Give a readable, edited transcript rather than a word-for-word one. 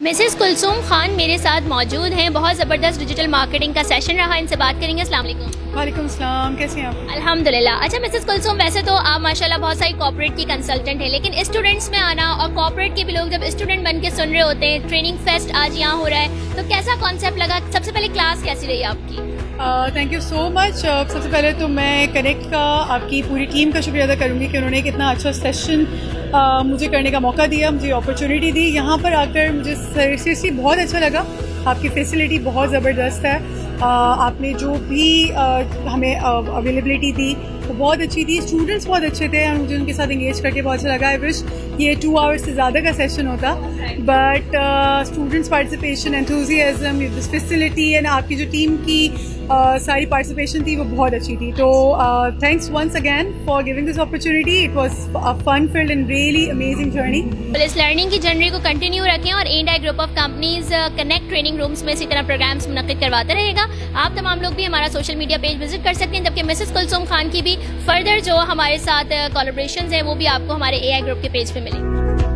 Mrs Kulsoom Khan मेरे साथ मौजूद हैं। बहुत ज़बरदस्त डिजिटल मार्केटिंग का सेशन रहा, इनसे बात करेंगे। अस्सलाम वालेकुम। वालेकुम सलाम, कैसे हैं आप? अल्हम्दुलिल्लाह। अच्छा मिसेस कुलसूम, वैसे तो आप माशाल्लाह बहुत सारी कॉर्पोरेट की कंसल्टेंट हैं, लेकिन स्टूडेंट्स में आना और कॉर्पोरेट के भी लोग जब स्टूडेंट बन के सुन रहे होते हैं, ट्रेनिंग फेस्ट आज यहाँ हो रहा है, तो कैसा कॉन्सेप्ट लगा? सबसे पहले क्लास कैसी रही आपकी? Thank you so much. सबसे पहले तो मैं कनेक्ट का, आपकी पूरी टीम का शुक्रिया अदा करूँगी कि उन्होंने एक इतना अच्छा सेशन मुझे करने का मौका दिया, मुझे अपॉर्चुनिटी दी। यहाँ पर आकर मुझे सीरियसली बहुत अच्छा लगा। आपकी फैसिलिटी बहुत ज़बरदस्त है। आपने जो भी हमें अवेलेबिलिटी दी वो बहुत अच्छी थी। स्टूडेंट्स बहुत अच्छे थे और मुझे उनके साथ इंगेज करके बहुत अच्छा लगा। आई विश ये 2 आवर्स से ज़्यादा का सेशन होता, but students participation, enthusiasm, this facility and आपकी जो टीम की सारी पार्टिसिपेशन थी वो बहुत अच्छी थी। तो thanks once again for giving this opportunity. It was a fun filled and really amazing journey. इस लर्निंग की जर्नी को कंटिन्यू रखें और and I group of companies connect training rooms में इसी तरह प्रोग्राम्स मुनक्किद करवाता रहेगा। आप तमाम लोग भी हमारा सोशल मीडिया पेज विजिट कर सकते हैं, जबकि मिसेस कुलसूम खान की भी फर्दर जो हमारे साथ कोलैबोरेशंस हैं वो भी आपको हमारे AI ग्रुप के पेज पे मिलेंगे।